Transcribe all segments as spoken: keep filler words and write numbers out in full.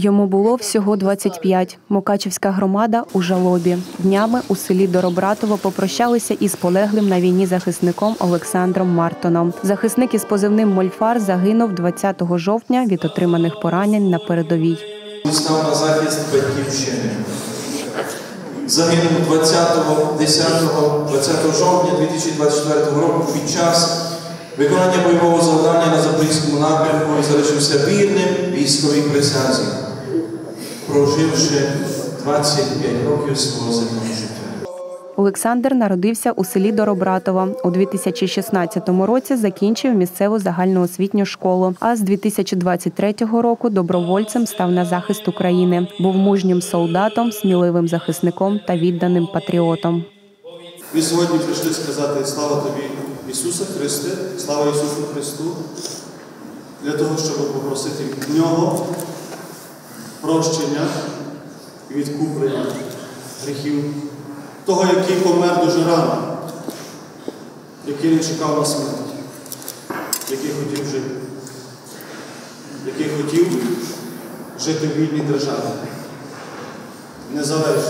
Йому було всього двадцять п'ять. Мукачівська громада у жалобі. Днями у селі Доробратово попрощалися із полеглим на війні захисником Олександром Мартоном. Захисник із позивним «Мольфар» загинув двадцятого жовтня від отриманих поранень на передовій. Став на захист Батьківщини. Загинув двадцятого жовтня дві тисячі двадцять четвертого року під час виконання бойового завдання на Запорізькому напрямку і залишився вірним військовій присязі, проживши двадцять п'ять років свого земного життя. Олександр народився у селі Доробратово. У дві тисячі шістнадцятому році закінчив місцеву загальноосвітню школу, а з дві тисячі двадцять третього року добровольцем став на захист України. Був мужнім солдатом, сміливим захисником та відданим патріотом. Ми сьогодні прийшли сказати слава Тобі, Ісусе Христе, слава Ісусу Христу, для того, щоб попросити від Нього прощення і відкуплення гріхів того, який помер дуже рано, який не чекав на смерть, який хотів жити, який хотів жити в вільній державі, незалежно.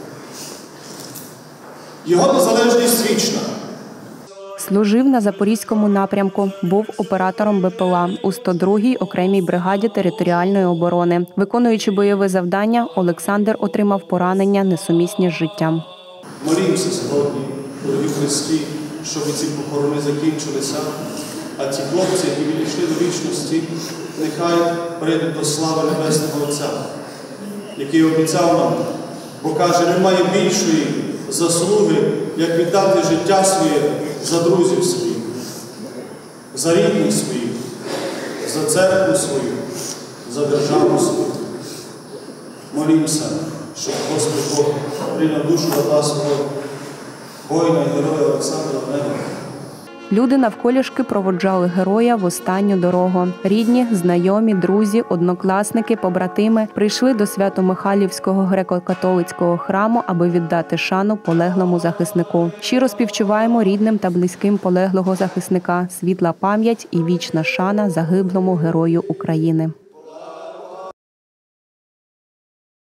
Його незалежність вічна. Служив на Запорізькому напрямку, був оператором БПЛА у сто другій окремій бригаді територіальної оборони. Виконуючи бойове завдання, Олександр отримав поранення, несумісні з життям. Молімося сьогодні, дорогі Христі, щоб ці похорони закінчилися, а ті хлопці, які відійшли до вічності, нехай прийдуть до слави Небесного Отця, який обіцяв нам, бо каже, немає більшої заслуги, як віддати життя своє за друзів своїх, за рідних своїх, за церкву свою, за державу свою. Молімося, щоб Господь Бог прийняв душу рада свого воїна і героя Олександра в небо. Люди навколішки проводжали героя в останню дорогу. Рідні, знайомі, друзі, однокласники, побратими прийшли до Свято-Михайлівського греко-католицького храму, аби віддати шану полеглому захиснику. Щиро співчуваємо рідним та близьким полеглого захисника. Світла пам'ять і вічна шана загиблому герою України.